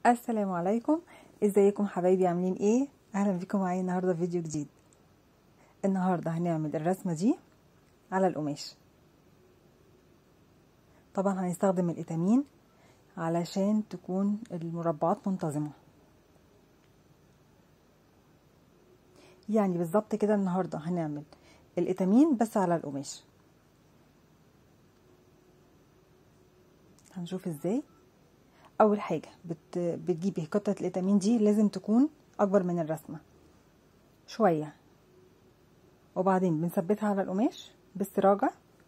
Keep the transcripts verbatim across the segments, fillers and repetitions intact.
السلام عليكم. ازيكم حبايبي؟ عاملين ايه؟ اهلا بكم معايا النهارده في فيديو جديد. النهارده هنعمل الرسمه دي على القماش. طبعا هنستخدم الاتامين علشان تكون المربعات منتظمه، يعني بالظبط كده. النهارده هنعمل الاتامين بس على القماش. هنشوف ازاي. اول حاجه بت... بتجيبي قطعه الاتامين دي، لازم تكون اكبر من الرسمه شويه، وبعدين بنثبتها على القماش بالسراجه.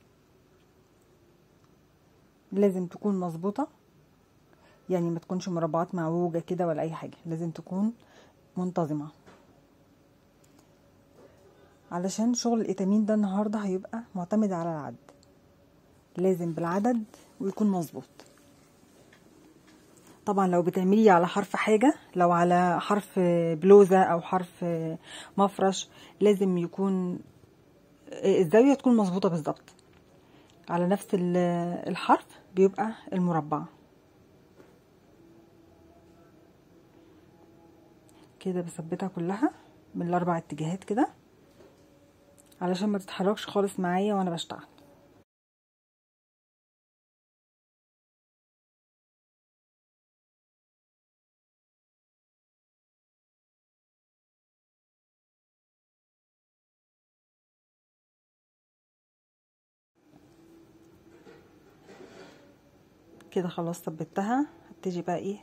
لازم تكون مظبوطه، يعني ما تكونش مربعات معوجه كده ولا اي حاجه، لازم تكون منتظمه، علشان شغل الاتامين ده النهارده هيبقى معتمد على العد. لازم بالعدد ويكون مظبوط. طبعا لو بتعملي على حرف حاجه، لو على حرف بلوزه او حرف مفرش، لازم يكون الزاويه تكون مظبوطه بالظبط على نفس الحرف، بيبقى المربع كده. بثبتها كلها من الاربع اتجاهات كده علشان ما تتحركش خالص معايا وانا بشتغل. كده خلاص ثبتها. هبتدي بقى ايه،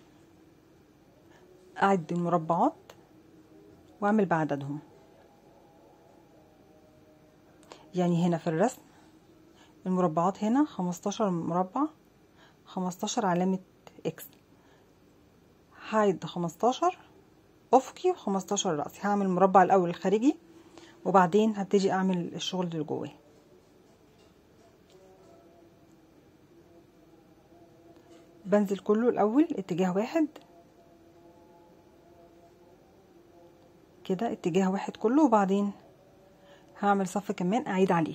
اعد المربعات واعمل بعددهم. يعني هنا في الرسم المربعات هنا خمستاشر مربع، خمستاشر علامة اكس. هعد خمستاشر افقي وخمستاشر رأسي. هعمل المربع الاول الخارجي وبعدين هبتدي اعمل الشغل اللي جواه. بنزل كله الاول اتجاه واحد كده، اتجاه واحد كله، وبعدين هعمل صف كمان اعيد عليه.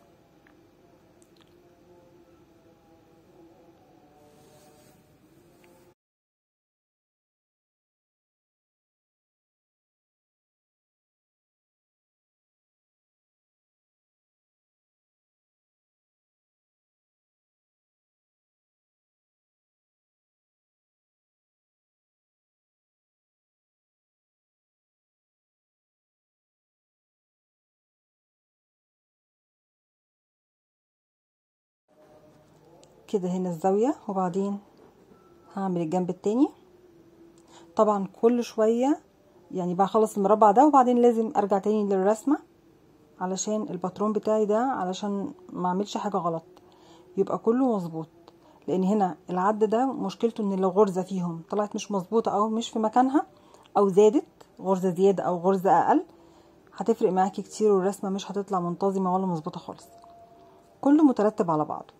كده هنا الزاوية، وبعدين هعمل الجنب التاني. طبعا كل شوية يعني بخلص المربع ده وبعدين لازم ارجع تاني للرسمة علشان الباترون بتاعي ده، علشان ما اعملش حاجة غلط، يبقى كله مظبوط. لان هنا العد ده مشكلته ان لو غرزة فيهم طلعت مش مظبوطة او مش في مكانها او زادت غرزة زيادة او غرزة اقل، هتفرق معاكي كتير والرسمة مش هتطلع منتظمة ولا مظبوطة خالص. كله مترتب على بعضه،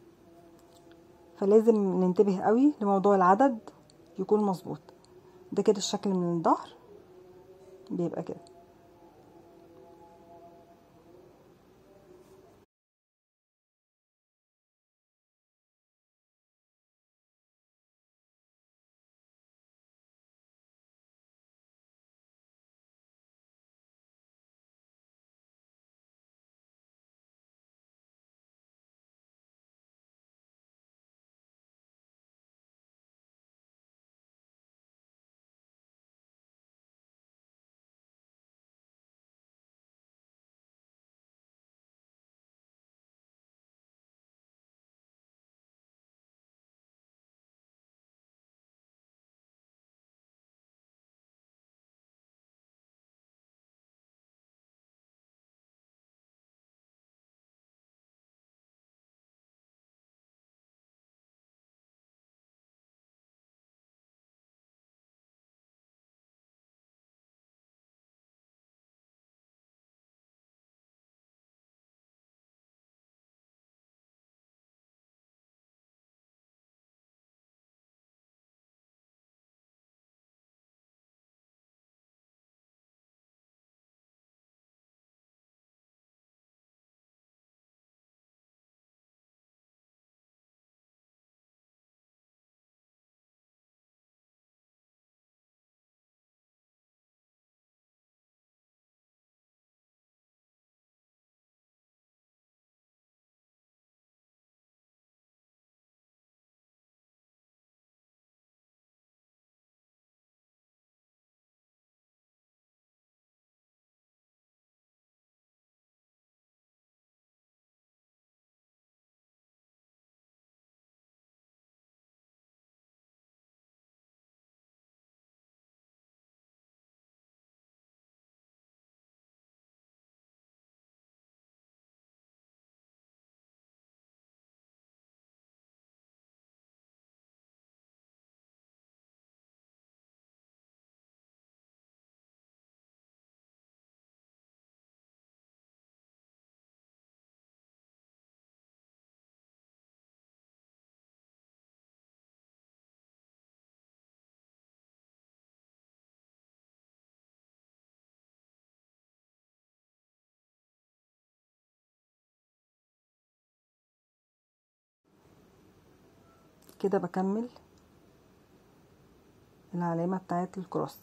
فلازم ننتبه قوي لموضوع العدد يكون مظبوط. ده كده الشكل من الظهر بيبقى كده. كده بكمل العلامة بتاعت الكروس.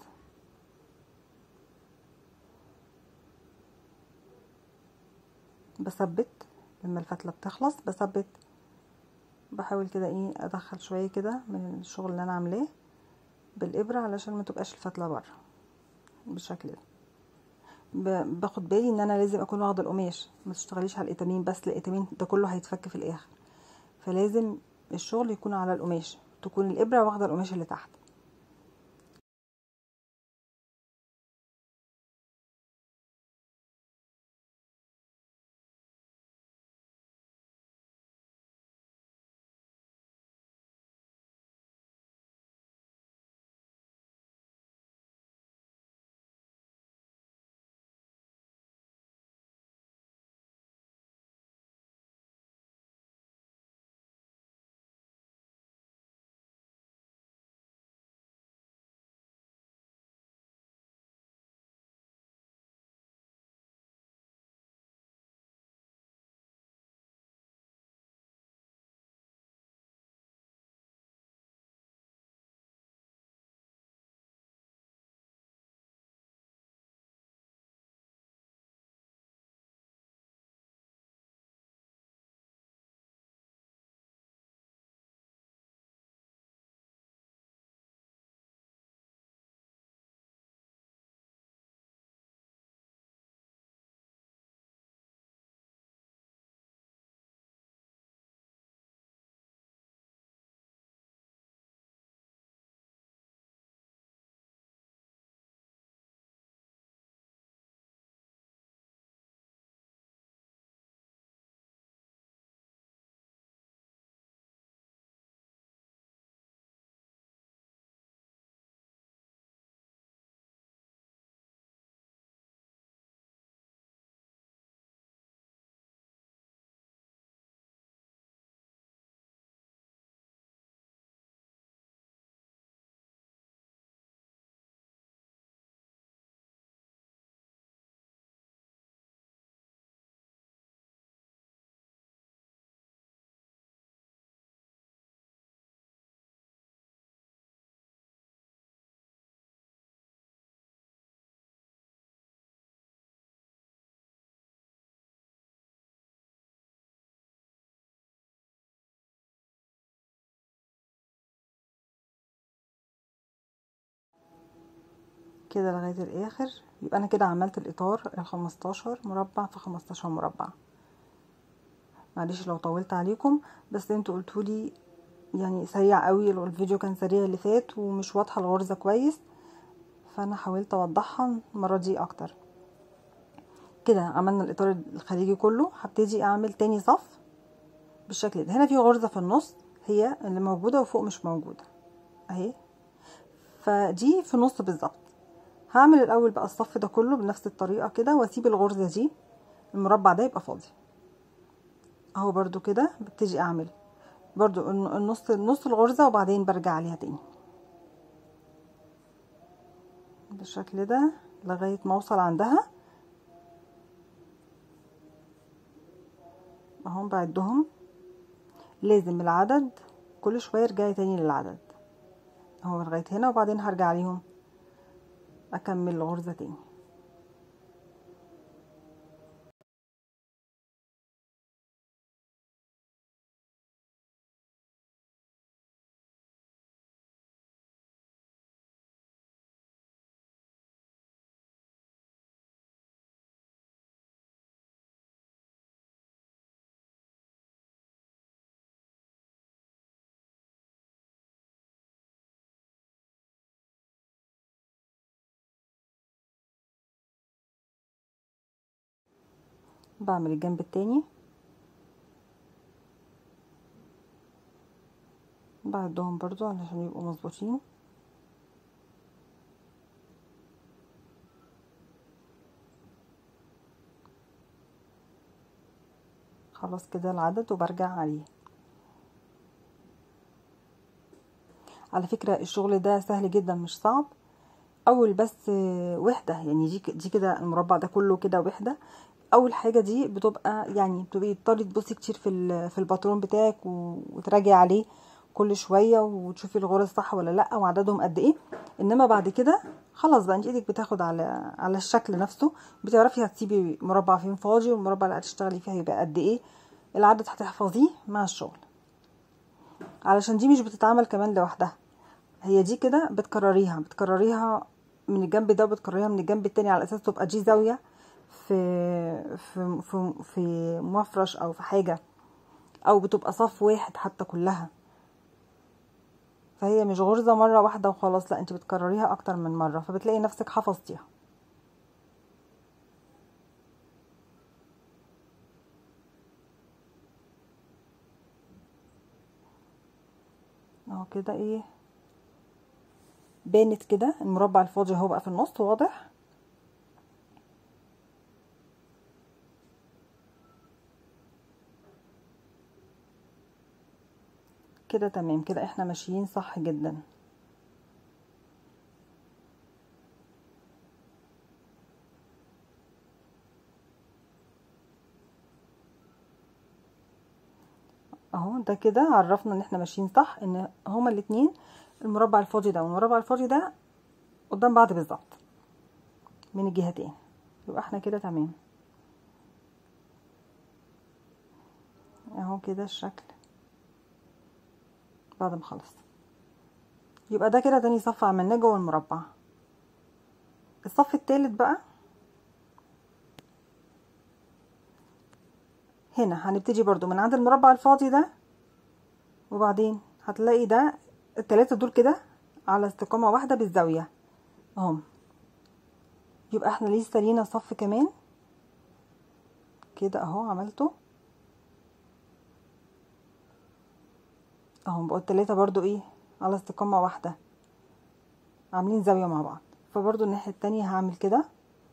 بثبت لما الفتلة بتخلص، بثبت بحاول كده ايه ادخل شوية كده من الشغل اللي انا عاملاه بالابرة علشان ما تبقاش الفتلة بره بالشكل ده. باخد بالي ان انا لازم اكون واخده القماش، ما تشتغليش على الاتامين بس، الاتامين ده كله هيتفك في الاخر، فلازم الشغل يكون على القماش، تكون الابره واخده القماش اللي تحت. كده لغايه الاخر، يبقى انا كده عملت الاطار الخمستاشر مربع في خمستاشر مربع. معلش لو طولت عليكم، بس انتوا قلتولي يعني سريع قوي، الفيديو كان سريع اللي فات ومش واضحه الغرزه كويس، فانا حاولت اوضحها المره دي اكتر. كده عملنا الاطار الخارجي كله، هبتدي اعمل تاني صف بالشكل ده. هنا في غرزه في النص هي اللي موجوده وفوق مش موجوده اهي، فدي في النص بالظبط. هعمل الاول بقى الصف ده كله بنفس الطريقه كده، واسيب الغرزه دي، المربع ده يبقى فاضي اهو. برضو كده ببتدي اعمل برضو النص النص الغرزه، وبعدين برجع عليها تاني بالشكل ده لغايه ما اوصل عندها اهو. بعدهم لازم العدد كل شويه ارجعي تاني للعدد اهو لغايه هنا، وبعدين هرجع عليهم اكمل الغرزه تاني. بعمل الجنب التاني، بعدهم برضو علشان يبقوا مظبوطين. خلاص كده العدد وبرجع عليه. على فكرة الشغل ده سهل جدا مش صعب، اول بس وحدة يعني دي دي كده المربع ده كله كده وحدة. اول حاجة دي بتبقى يعني بتبقي تضطري تبصي كتير في في الباترون بتاعك وتراجعي عليه كل شويه وتشوفي الغرز صح ولا لا وعددهم قد ايه. انما بعد كده خلاص بقى انت ايدك بتاخد على على الشكل نفسه، بتعرفي هتسيبي مربع فين فاضي والمربع اللي هتشتغلي فيه هيبقى قد ايه، العدد هتحفظيه مع الشغل. علشان دي مش بتتعمل كمان لوحدها، هي دي كده بتكرريها بتكرريها من الجنب ده وبتكرريها من الجنب التاني، على اساس تبقى دي زاويه في في في, في مفرش او في حاجه، او بتبقى صف واحد حتى كلها. فهي مش غرزه مره واحده وخلاص، لا انت بتكرريها اكتر من مره، فبتلاقي نفسك حفظتيها. اهو كده ايه، بانت كده المربع الفاضي اهو بقى في النص واضح كده. تمام كده، احنا ماشيين صح جدا. اهو ده كده عرفنا ان احنا ماشيين صح، ان هما الاتنين المربع الفاضي ده والمربع الفاضي ده قدام بعض بالظبط من الجهتين، يبقى احنا كده تمام. اهو كده الشكل بعد ما خلص. يبقى ده كده تاني صف عملناه جوه المربع. الصف التالت بقى هنا هنبتدي برضو من عند المربع الفاضي ده، وبعدين هتلاقي ده التلاتة دول كده على استقامة واحدة بالزاوية اهم. يبقى احنا لسه لينا صف كمان كده اهو عملته اهو، بقوا التلاتة برضو ايه على استقامة واحدة عاملين زاوية مع بعض. فبرضو الناحية التانية هعمل كده،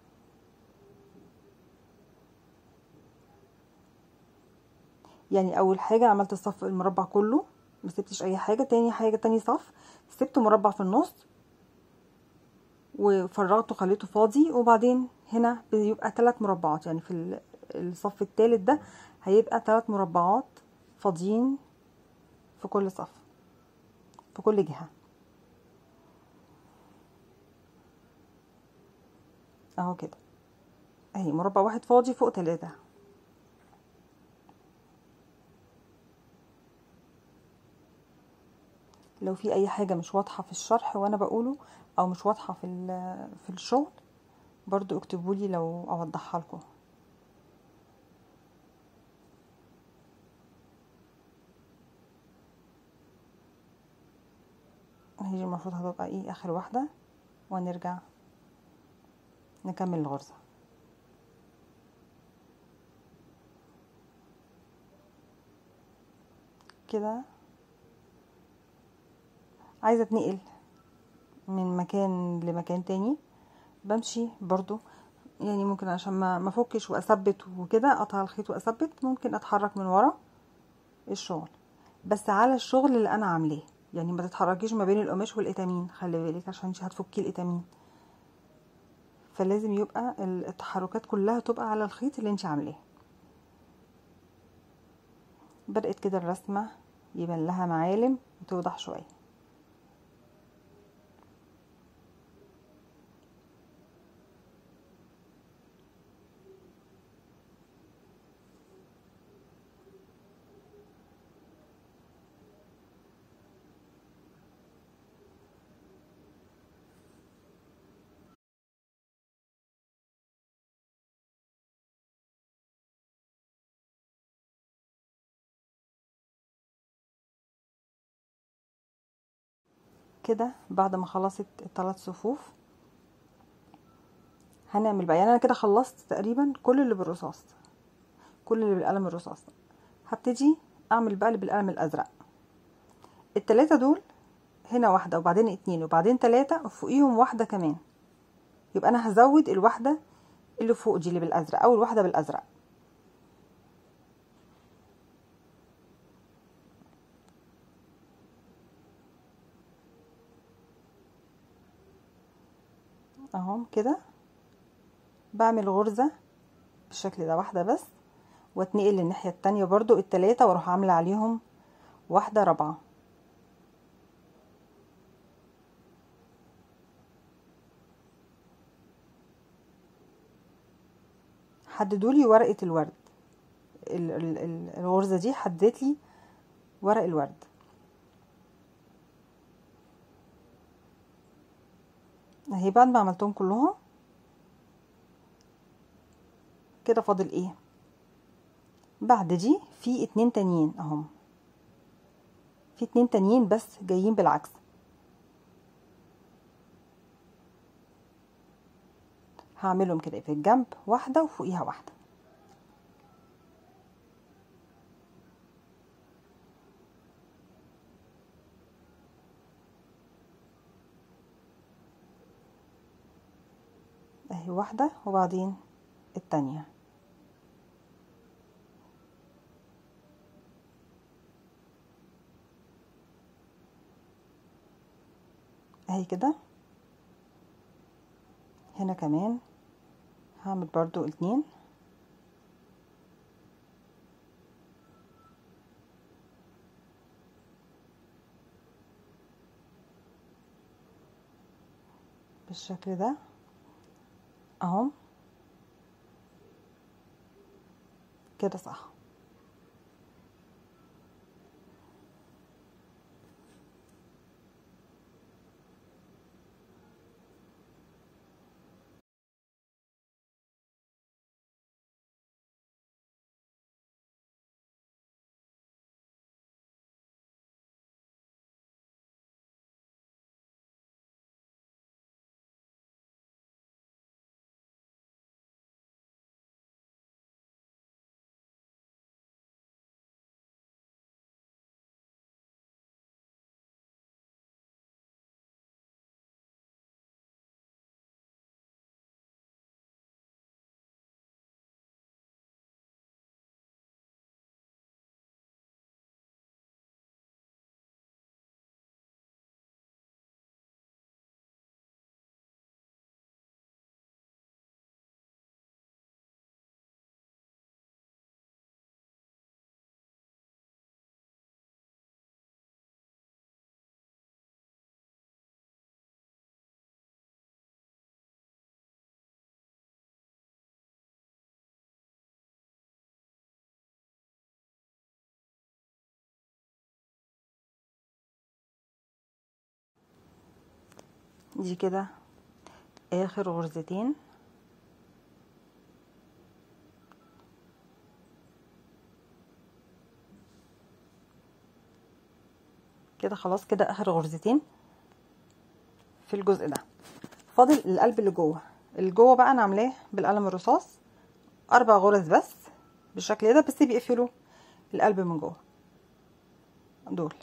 يعني اول حاجة عملت الصف المربع كله ما سبتش اي حاجة. تاني حاجة تاني صف سبت مربع في النص وفرغته خليته فاضي، وبعدين هنا بيبقى ثلاث مربعات، يعني في الصف الثالث ده هيبقى ثلاث مربعات فاضيين في كل صف في كل جهة اهو كده. اهي مربع واحد فاضي فوق ثلاثة. لو في اي حاجة مش واضحة في الشرح وانا بقوله او مش واضحة في في الشغل برضو اكتبولي لو اوضحها لكم. هي المفروض هتبقى ايه اخر واحدة، ونرجع نكمل الغرزة كده. عايزة اتنقل من مكان لمكان تاني بمشي برضو، يعني ممكن عشان ما ما فكش واثبت وكده اقطع الخيط واثبت، ممكن اتحرك من ورا الشغل بس على الشغل اللي انا عاملاه، يعني ما تتحركيش ما بين القماش والاتامين، خلي بالك عشان انت هتفكي الاتامين، فلازم يبقى التحركات كلها تبقى على الخيط اللي انت عاملاه. بدأت كده الرسمة يبان لها معالم وتوضح شوية. كده بعد ما خلصت الثلاث صفوف هنعمل بقى، يعني انا كده خلصت تقريبا كل اللي بالرصاص، كل اللي بالقلم الرصاص. هبتدي اعمل بقى اللي بالقلم الازرق. التلاتة دول هنا واحدة وبعدين اتنين وبعدين تلاتة وفوقيهم واحدة كمان، يبقى انا هزود الواحدة اللي فوق دي اللي بالازرق، اول واحدة بالازرق اهو كده. بعمل غرزة بالشكل ده واحدة بس، واتنقل للناحية التانية برضو التلاتة واروح عاملة عليهم واحدة رابعة حددوا لي ورقة الورد، ال- ال- ال- الغرزة دي حددت لي ورق الورد. اهي بعد ما عملتهم كلهم كده فاضل ايه؟ بعد دي في اتنين تانيين اهم، في اتنين تانيين بس جايين بالعكس. هعملهم كده في الجنب واحدة وفوقيها واحدة. اهي واحدة وبعدين التانية. اهي كده. هنا كمان هعمل برضو اتنين، بالشكل ده اهو كده صح. دي كده اخر غرزتين. كده خلاص، كده اخر غرزتين في الجزء ده. فاضل القلب اللي جوه. اللي جوه بقى انا عاملاه بالقلم الرصاص اربع غرز بس بالشكل ده، بس بيقفلوا القلب من جوه دول.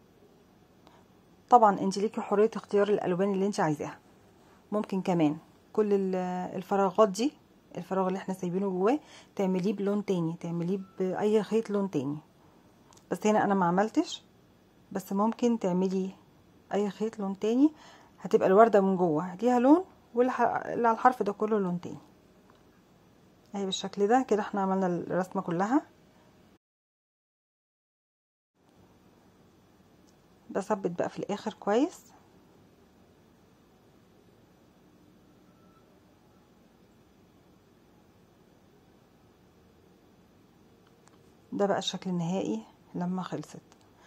طبعا انت ليكي حريه اختيار الالوان اللي انت عايزاها. ممكن كمان كل الفراغات دي، الفراغ اللي احنا سايبينه جواه، تعمليه بلون تاني، تعمليه باي خيط لون تاني. بس هنا انا ما عملتش، بس ممكن تعملي اي خيط لون تاني، هتبقى الوردة من جوه ليها لون، واللي على الحرف ده كله لون تاني. اهي بالشكل ده. كده احنا عملنا الرسمة كلها. بثبت بقى في الاخر كويس. ده بقى الشكل النهائي لما خلصت.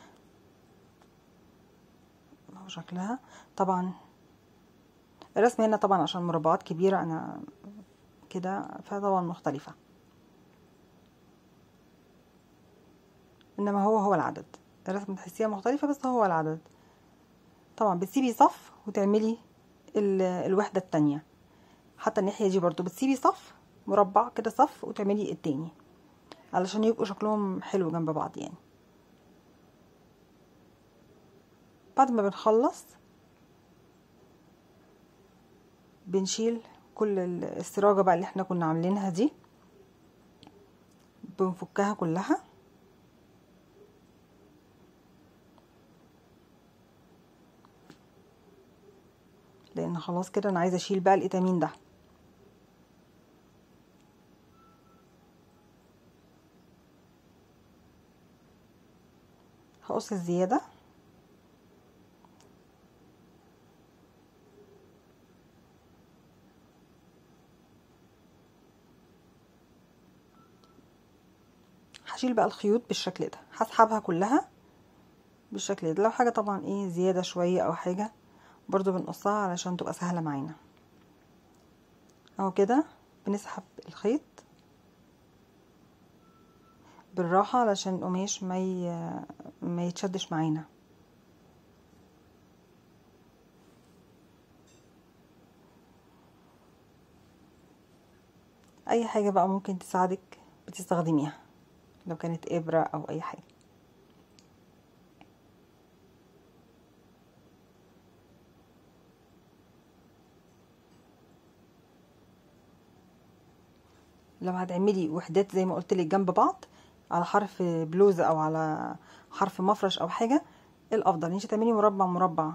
اهو شكلها. طبعا الرسمة هنا طبعا عشان مربعات كبيرة انا كده، فطبعا مختلفة، انما هو هو العدد. الرسمة تحسيها مختلفة بس هو العدد. طبعا بتسيبي صف وتعملي الوحدة التانية. حتى الناحية دي برضو بتسيبي صف مربع كده، صف وتعملي التاني علشان يبقوا شكلهم حلو جنب بعض يعني. بعد ما بنخلص بنشيل كل السراجة بقى اللي احنا كنا عاملينها دي، بنفكها كلها. لان خلاص كده انا عايزة اشيل بقى الاتامين ده. هقص الزيادة هشيل بقى الخيوط بالشكل ده، هسحبها كلها بالشكل ده. لو حاجه طبعا ايه زياده شويه او حاجه برضو بنقصها علشان تبقى سهله معانا. اهو كده بنسحب الخيط بالراحه علشان القماش ما ي... ما يتشدش معانا. اي حاجه بقى ممكن تساعدك بتستخدميها، لو كانت ابره او اي حاجه. لو هتعملي وحدات زي ما قلت لك جنب بعض على حرف بلوزه او على حرف مفرش او حاجه، الافضل انت تعملي مربع مربع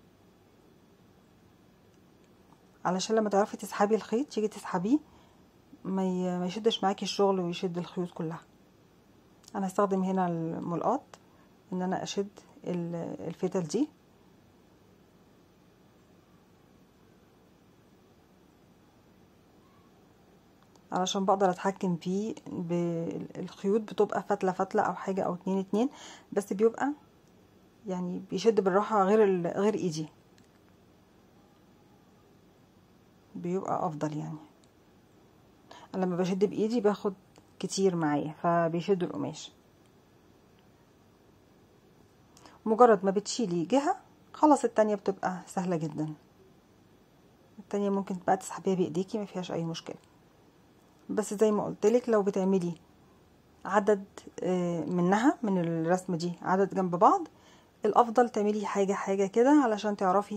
علشان لما تعرفي تسحبي الخيط تيجي تسحبيه ما ما يشدش معاكي الشغل ويشد الخيوط كلها. انا هستخدم هنا الملقاط ان انا اشد الفتل دي علشان بقدر اتحكم فيه بالخيوط، بتبقى فتله فتله او حاجه او اتنين اتنين، بس بيبقى يعني بيشد بالراحه غير غير ايدي، بيبقى افضل. يعني انا لما بشد بايدي باخد كتير معايا فبيشد القماش. مجرد ما بتشيلي جهه خلاص التانية بتبقى سهله جدا. التانية ممكن بقى تسحبيها بايديكي ما فيهاش اي مشكله. بس زي ما قلت لك لو بتعملي عدد منها من الرسمه دي عدد جنب بعض، الافضل تعملي حاجه حاجه كده علشان تعرفي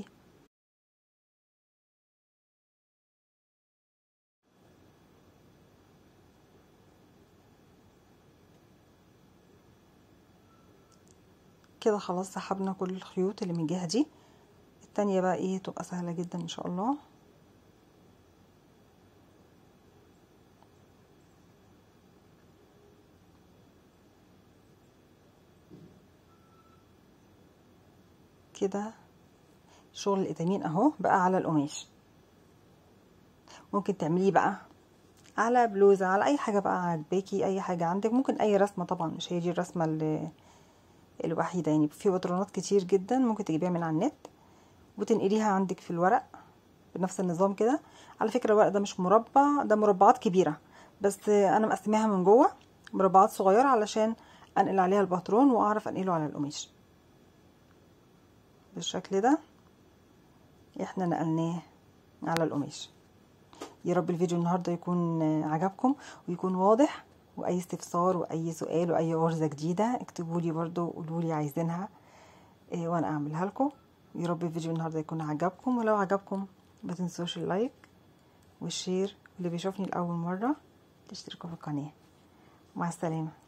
كده. خلاص سحبنا كل الخيوط اللي من الجهه دي، التانية بقى ايه تبقى سهله جدا ان شاء الله. كده شغل الاتامين اهو بقى على القماش. ممكن تعمليه بقى على بلوزه، على اي حاجه بقى عجباكي، اي حاجه عندك، ممكن اي رسمه. طبعا مش هي دي الرسمه اللي الوحيده، يعني في باترونات كتير جدا ممكن تجيبيها من على النت وتنقليها عندك في الورق بنفس النظام كده. على فكره الورق ده مش مربع، ده مربعات كبيره، بس انا مقسماها من جوه مربعات صغيره علشان انقل عليها الباترون واعرف انقله على القماش بالشكل ده. احنا نقلناه على القماش. يا رب الفيديو النهارده يكون عجبكم ويكون واضح، واي استفسار واي سؤال واي غرزه جديده اكتبوا لي برده وقولوا لي عايزينها إيه وانا اعملها لكم. يا رب الفيديو النهارده يكون عجبكم، ولو عجبكم ما تنسوش اللايك والشير، اللي بيشوفني لاول مره تشتركوا في القناه. مع السلامه.